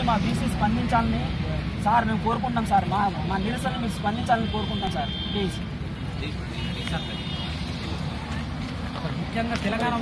మా బీసీ స్పందించాలని సార్ మేము కోరుకుంటాం సార్. మా నిరసన మీరు స్పందించాలని కోరుకుంటాం సార్ ప్లీజ్. ముఖ్యంగా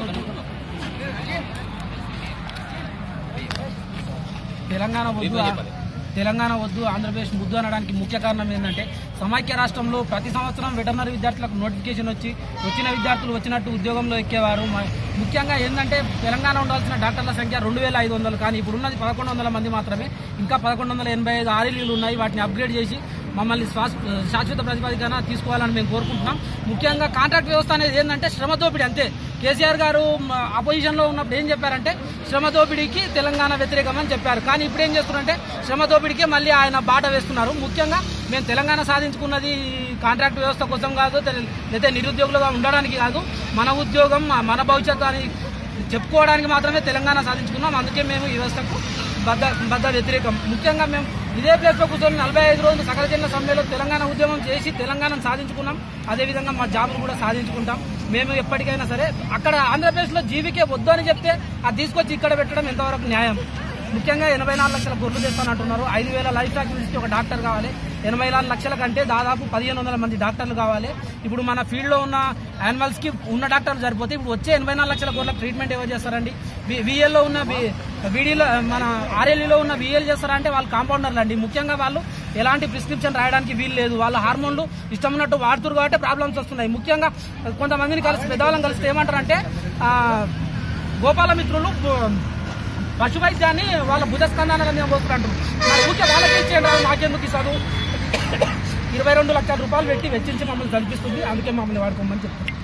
తెలంగాణ వద్దు ఆంధ్రప్రదేశ్ ముద్దు అనడానికి ముఖ్య కారణం ఏంటంటే సమైక్య రాష్ట్రంలో ప్రతి సంవత్సరం వెటర్నరీ విద్యార్థులకు నోటిఫికేషన్ వచ్చిన విద్యార్థులు వచ్చినట్టు ఉద్యోగంలో ఎక్కేవారు. ముఖ్యంగా ఏంటంటే తెలంగాణ ఉండాల్సిన డాక్టర్ల సంఖ్య 2500 కానీ ఇప్పుడున్నది 1100 మంది మాత్రమే. ఇంకా 1185 ఆర్ఎల్యూలు ఉన్నాయి. వాటిని అప్గ్రేడ్ చేసి మమ్మల్ని శాశ్వత ప్రతిపాదికన తీసుకోవాలని మేము కోరుకుంటున్నాం. ముఖ్యంగా కాంట్రాక్ట్ వ్యవస్థ అనేది ఏంటంటే శ్రమ దోపిడీ అంతే. కేసీఆర్ గారు అపోజిషన్లో ఉన్నప్పుడు ఏం చెప్పారంటే శ్రమ దోపిడీకి తెలంగాణ వ్యతిరేకమని చెప్పారు. కానీ ఇప్పుడు ఏం చేస్తున్నారంటే శ్రమ దోపిడీకే మళ్ళీ ఆయన బాట వేస్తున్నారు. ముఖ్యంగా మేము తెలంగాణ సాధించుకున్నది కాంట్రాక్ట్ వ్యవస్థ కోసం కాదు, లేదా నిరుద్యోగులుగా ఉండడానికి కాదు, మన ఉద్యోగం మన భవిష్యత్తు అని చెప్పుకోవడానికి మాత్రమే తెలంగాణ సాధించుకున్నాం. అందుకే మేము ఈ వ్యవస్థకు బద్ద వ్యతిరేకం. ముఖ్యంగా మేము ఇదే ప్లేస్లో కూర్చొని 45 రోజులు సకల జనుల సమ్మెలో తెలంగాణ ఉద్యమం చేసి తెలంగాణను సాధించుకున్నాం. అదేవిధంగా మా జాబులు కూడా సాధించుకుంటాం. మేము ఎప్పటికైనా సరే అక్కడ ఆంధ్రప్రదేశ్లో జీవికే వద్దు అని చెప్తే అది తీసుకొచ్చి ఇక్కడ పెట్టడం ఎంతవరకు న్యాయం? ముఖ్యంగా 84 లక్షల గొర్రెలు తెస్తానంటున్నారు. 5000 లైఫ్ స్టాక్ నుంచి ఒక డాక్టర్ కావాలి. 84 లక్షల కంటే దాదాపు 1500 మంది డాక్టర్లు కావాలి. ఇప్పుడు మన ఫీల్డ్లో ఉన్న యానిమల్స్కి ఉన్న డాక్టర్లు సరిపోతే ఇప్పుడు వచ్చే 84 లక్షల గొర్రెలకు ట్రీట్మెంట్ ఎవరు చేస్తారండి? విఎల్లో ఉన్న వీడీలో మన ఆర్ఎల్ఈలో ఉన్న విఎల్ చేస్తారా అంటే వాళ్ళు కాంపౌండర్లు అండి. ముఖ్యంగా వాళ్ళు ఎలాంటి ప్రిస్క్రిప్షన్ రాయడానికి వీలు లేదు. వాళ్ళ హార్మోన్లు ఇష్టం ఉన్నట్టు వాడుతున్నారు కాబట్టి ప్రాబ్లమ్స్ వస్తున్నాయి. ముఖ్యంగా కొంతమందిని కలిసి పెద్దవాళ్ళని కలిస్తే ఏమంటారంటే గోపాలమిత్రులు పశు వైద్యాన్ని వాళ్ళ భుజస్కంధానంగా పోసుకుంటారు. మరి ఊరికే వాళ్ళకి ఇచ్చేయండి, మాకెందుకు ఇస్తారు? 22 లక్షల రూపాయలు పెట్టి వెచ్చించి మమ్మల్ని చదివిస్తుంది. అందుకే మమ్మల్ని వాడుకోమని చెప్తారు.